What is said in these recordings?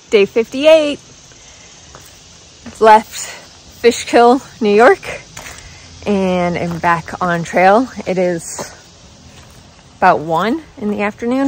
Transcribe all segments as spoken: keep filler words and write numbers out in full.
day fifty-eight. Left Fishkill, New York, and I'm back on trail. It is about one in the afternoon.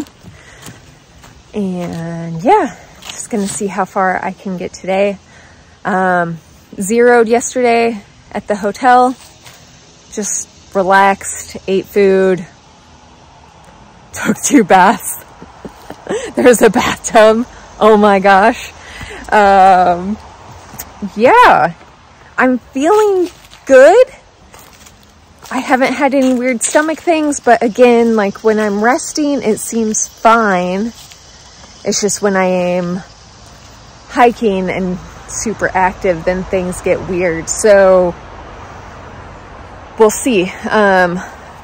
And yeah, just gonna see how far I can get today. Um, zeroed yesterday at the hotel. Just relaxed, ate food, took two baths. There's a bathtub. Oh my gosh. Um, yeah, I'm feeling good. I haven't had any weird stomach things, but again, like when I'm resting, it seems fine. It's just when I am hiking and super active, then things get weird. So we'll see. Um,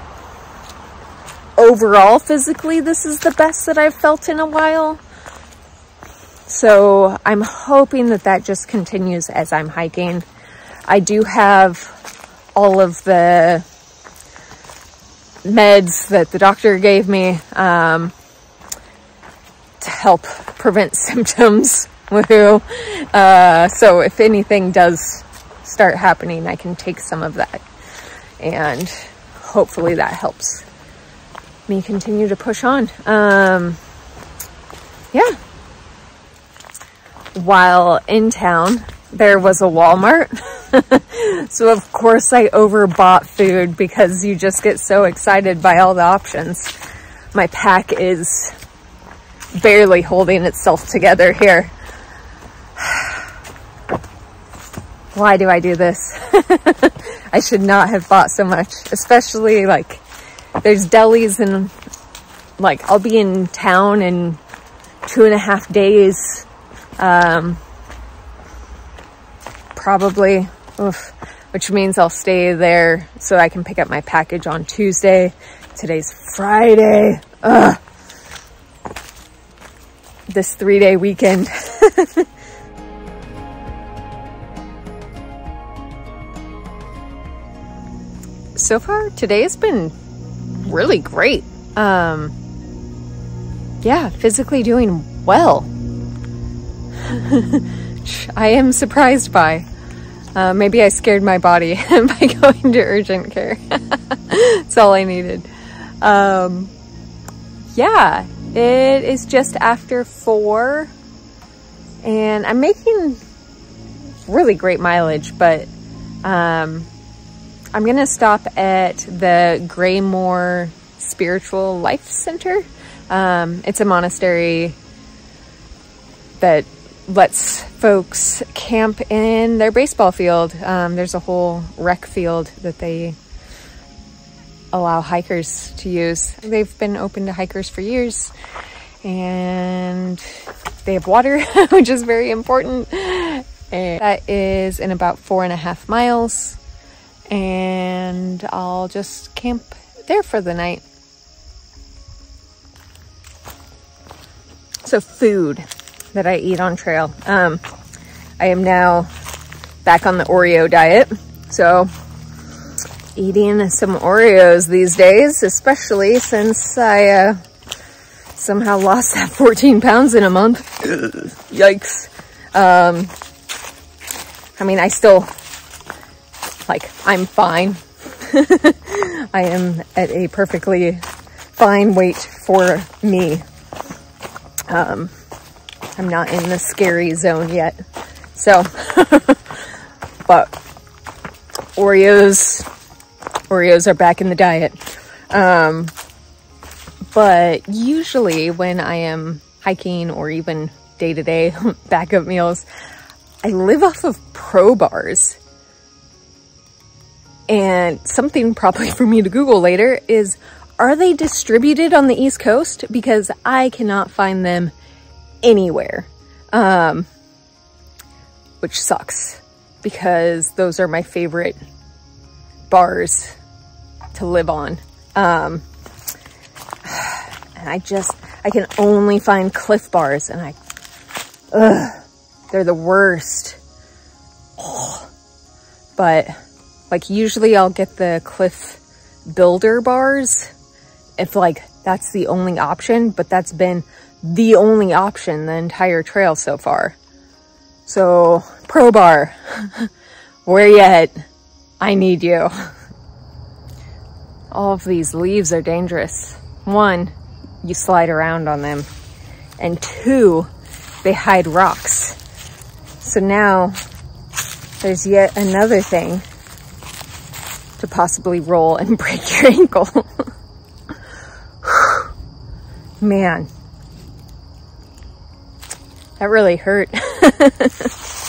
overall, physically, this is the best that I've felt in a while. So I'm hoping that that just continues as I'm hiking. I do have all of the meds that the doctor gave me um, to help prevent symptoms. Woohoo. Uh, so if anything does start happening, I can take some of that. And hopefully that helps me continue to push on. Um, yeah. While in town, there was a Walmart. So of course I overbought food because you just get so excited by all the options. My pack is barely holding itself together here. Why do I do this? I should not have bought so much, especially like there's delis and like I'll be in town in two and a half days. Um, probably, oof, which means I'll stay there so I can pick up my package on Tuesday. Today's Friday. Ugh. This three-day weekend. So far, today has been really great. Um, yeah, physically doing well. I am surprised by. Uh, maybe I scared my body by going to urgent care. That's all I needed. Um, yeah, it is just after four and I'm making really great mileage, but um, I'm gonna stop at the Graymore Spiritual Life Center. Um, it's a monastery that lets folks camp in their baseball field. Um, there's a whole rec field that they allow hikers to use. They've been open to hikers for years, and they have water, which is very important. And that is in about four and a half miles, and I'll just camp there for the night. So food that I eat on trail. Um, I am now back on the Oreo diet. So eating some Oreos these days, especially since I uh, somehow lost that fourteen pounds in a month. Yikes. Um, I mean, I still, like, I'm fine. I am at a perfectly fine weight for me. Um, I'm not in the scary zone yet. So, but Oreos, Oreos are back in the diet. Um, but usually when I am hiking or even day-to-day backup meals, I live off of Pro bars. And something probably for me to Google later is, are they distributed on the East Coast? Because I cannot find them anywhere, um, which sucks because those are my favorite bars to live on. Um, and I just, I can only find Cliff bars, and I, ugh, they're the worst. Oh. But like usually I'll get the Cliff Builder bars if like that's the only option, but that's been the only option the entire trail so far. So, Pro Bar, where you at? I need you. All of these leaves are dangerous. One, you slide around on them. And two, they hide rocks. So now there's yet another thing to possibly roll and break your ankle. Man, that really hurt.